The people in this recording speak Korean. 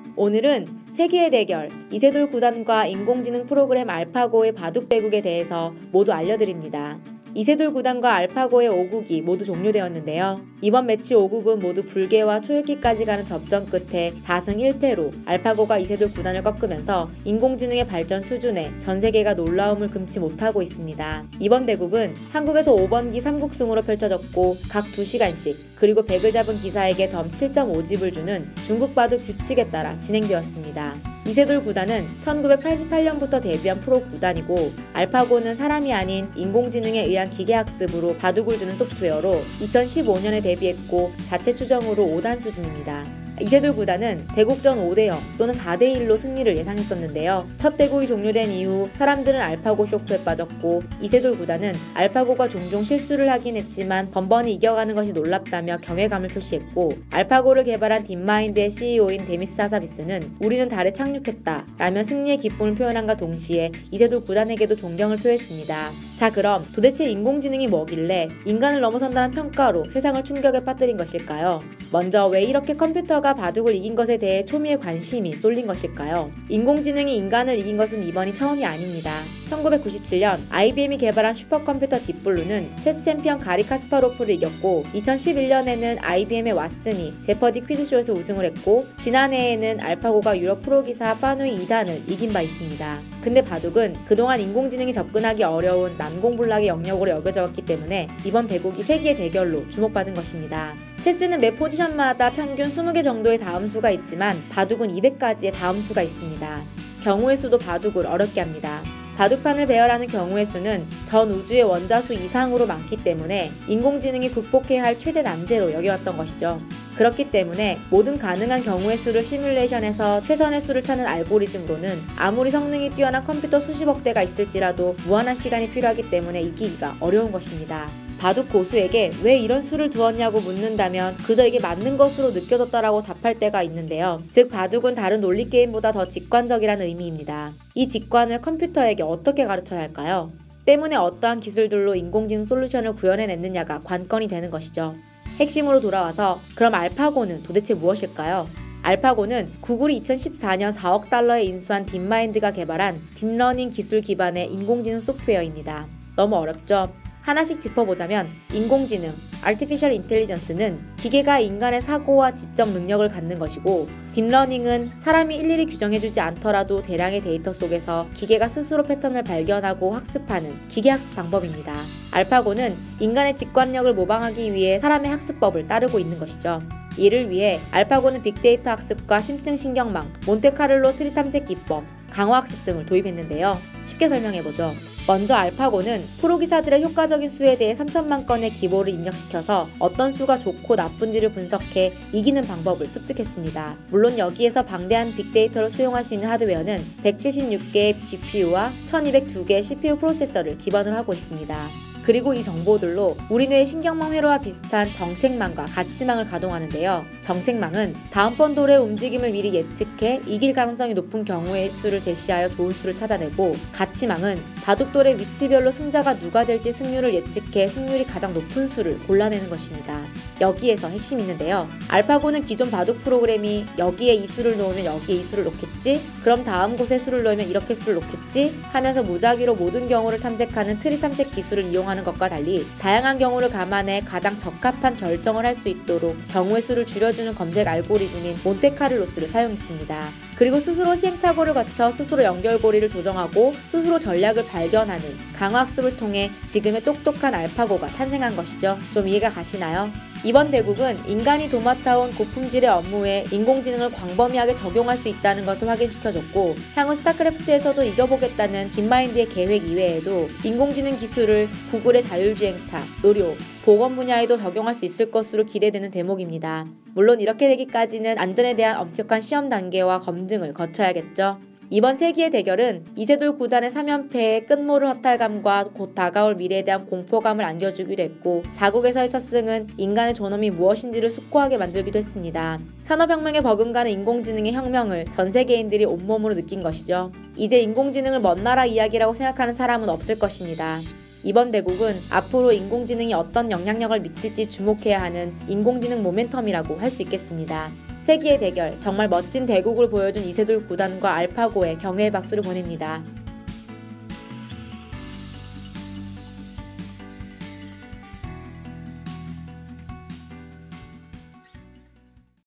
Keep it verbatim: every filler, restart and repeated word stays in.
오늘은 세계의 대결 이세돌 구단과 인공지능 프로그램 알파고의 바둑 대국에 대해서 모두 알려드립니다. 이세돌 구단과 알파고의 오 국이 모두 종료되었는데요. 이번 매치 오 국은 모두 불개와 초읽기까지 가는 접전 끝에 사 승 일 패로 알파고가 이세돌 구단을 꺾으면서 인공지능의 발전 수준에 전세계가 놀라움을 금치 못하고 있습니다. 이번 대국은 한국에서 오 번기 삼국승으로 펼쳐졌고 각 두 시간씩 그리고 백을 잡은 기사에게 덤 칠 점 오 집을 주는 중국 바둑 규칙에 따라 진행되었습니다. 이세돌 구단은 천구백팔십팔 년부터 데뷔한 프로 구단이고 알파고는 사람이 아닌 인공지능에 의한 기계학습으로 바둑을 두는 소프트웨어로 이천십오 년에 데뷔했고 자체 추정으로 오 단 수준입니다. 이세돌 구단은 대국전 오 대 영 또는 사 대 일로 승리를 예상했었는데요. 첫 대국이 종료된 이후 사람들은 알파고 쇼크에 빠졌고 이세돌 구단은 알파고가 종종 실수를 하긴 했지만 번번이 이겨가는 것이 놀랍다며 경외감을 표시했고 알파고를 개발한 딥마인드의 씨이오인 데미스 하사비스는 우리는 달에 착륙했다 라며 승리의 기쁨을 표현한과 동시에 이세돌 구단에게도 존경을 표했습니다. 자, 그럼 도대체 인공지능이 뭐길래 인간을 넘어선다는 평가로 세상을 충격에 빠뜨린 것일까요? 먼저 왜 이렇게 컴퓨터가 바둑을 이긴 것에 대해 초미의 관심이 쏠린 것일까요? 인공지능이 인간을 이긴 것은 이번이 처음이 아닙니다. 천구백구십칠 년 아이비엠이 개발한 슈퍼컴퓨터 딥블루는 체스 챔피언 가리 카스파로프를 이겼고 이천십일 년에는 아이비엠의 왓슨이 제퍼디 퀴즈쇼에서 우승을 했고 지난해에는 알파고가 유럽 프로기사 파누이 이 단을 이긴 바 있습니다. 근데 바둑은 그동안 인공지능이 접근하기 어려운 난공불락의 영역으로 여겨져 왔기 때문에 이번 대국이 세기의 대결로 주목받은 것입니다. 체스는 매 포지션마다 평균 이십 개 정도의 다음수가 있지만 바둑은 이백 가지의 다음수가 있습니다. 경우의 수도 바둑을 어렵게 합니다. 바둑판을 배열하는 경우의 수는 전 우주의 원자수 이상으로 많기 때문에 인공지능이 극복해야 할 최대 난제로 여겨왔던 것이죠. 그렇기 때문에 모든 가능한 경우의 수를 시뮬레이션해서 최선의 수를 찾는 알고리즘으로는 아무리 성능이 뛰어난 컴퓨터 수십억 대가 있을지라도 무한한 시간이 필요하기 때문에 이기기가 어려운 것입니다. 바둑 고수에게 왜 이런 수를 두었냐고 묻는다면 그저 이게 맞는 것으로 느껴졌다라고 답할 때가 있는데요. 즉 바둑은 다른 논리 게임보다 더 직관적이라는 의미입니다. 이 직관을 컴퓨터에게 어떻게 가르쳐야 할까요? 때문에 어떠한 기술들로 인공지능 솔루션을 구현해냈느냐가 관건이 되는 것이죠. 핵심으로 돌아와서 그럼 알파고는 도대체 무엇일까요? 알파고는 구글이 이천십사 년 사억 달러에 인수한 딥마인드가 개발한 딥러닝 기술 기반의 인공지능 소프트웨어입니다. 너무 어렵죠? 하나씩 짚어보자면 인공지능, Artificial Intelligence는 기계가 인간의 사고와 지적 능력을 갖는 것이고 딥러닝은 사람이 일일이 규정해주지 않더라도 대량의 데이터 속에서 기계가 스스로 패턴을 발견하고 학습하는 기계학습 방법입니다. 알파고는 인간의 직관력을 모방하기 위해 사람의 학습법을 따르고 있는 것이죠. 이를 위해 알파고는 빅데이터 학습과 심층신경망, 몬테카를로 트리 탐색 기법, 강화학습 등을 도입했는데요. 쉽게 설명해보죠. 먼저 알파고는 프로기사들의 효과적인 수에 대해 삼천만 건의 기보를 입력시켜서 어떤 수가 좋고 나쁜지를 분석해 이기는 방법을 습득했습니다. 물론 여기에서 방대한 빅데이터를 수용할 수 있는 하드웨어는 백칠십육 개의 지피유와 천이백이 개의 씨피유 프로세서를 기반으로 하고 있습니다. 그리고 이 정보들로 우리 뇌의 신경망 회로와 비슷한 정책망과 가치망을 가동하는데요. 정책망은 다음번 돌의 움직임을 미리 예측해 이길 가능성이 높은 경우의 수를 제시하여 좋은 수를 찾아내고 가치망은 바둑돌의 위치별로 승자가 누가 될지 승률을 예측해 승률이 가장 높은 수를 골라내는 것입니다. 여기에서 핵심이 있는데요. 알파고는 기존 바둑 프로그램이 여기에 이 수를 놓으면 여기에 이 수를 놓겠지? 그럼 다음 곳에 수를 놓으면 이렇게 수를 놓겠지? 하면서 무작위로 모든 경우를 탐색하는 트리 탐색 기술을 이용하는 것과 달리 다양한 경우를 감안해 가장 적합한 결정을 할 수 있도록 경우의 수를 줄여주는 검색 알고리즘인 몬테카를로스를 사용했습니다. 그리고 스스로 시행착오를 거쳐 스스로 연결고리를 조정하고 스스로 전략을 발견하는 강화학습을 통해 지금의 똑똑한 알파고가 탄생한 것이죠. 좀 이해가 가시나요? 이번 대국은 인간이 도맡아온 고품질의 업무에 인공지능을 광범위하게 적용할 수 있다는 것을 확인시켜줬고 향후 스타크래프트에서도 이겨보겠다는 딥마인드의 계획 이외에도 인공지능 기술을 구글의 자율주행차, 의료, 보건 분야에도 적용할 수 있을 것으로 기대되는 대목입니다. 물론 이렇게 되기까지는 안전에 대한 엄격한 시험 단계와 검증을 거쳐야겠죠. 이번 세기의 대결은 이세돌 구단의 삼 연패에 끝모를 허탈감과 곧 다가올 미래에 대한 공포감을 안겨주기도 했고 사 국에서의 첫 승은 인간의 존엄이 무엇인지를 숙고하게 만들기도 했습니다. 산업혁명에 버금가는 인공지능의 혁명을 전 세계인들이 온몸으로 느낀 것이죠. 이제 인공지능을 먼 나라 이야기라고 생각하는 사람은 없을 것입니다. 이번 대국은 앞으로 인공지능이 어떤 영향력을 미칠지 주목해야 하는 인공지능 모멘텀이라고 할 수 있겠습니다. 세기의 대결, 정말 멋진 대국을 보여준 이세돌 구단과 알파고에 경의의 박수를 보냅니다.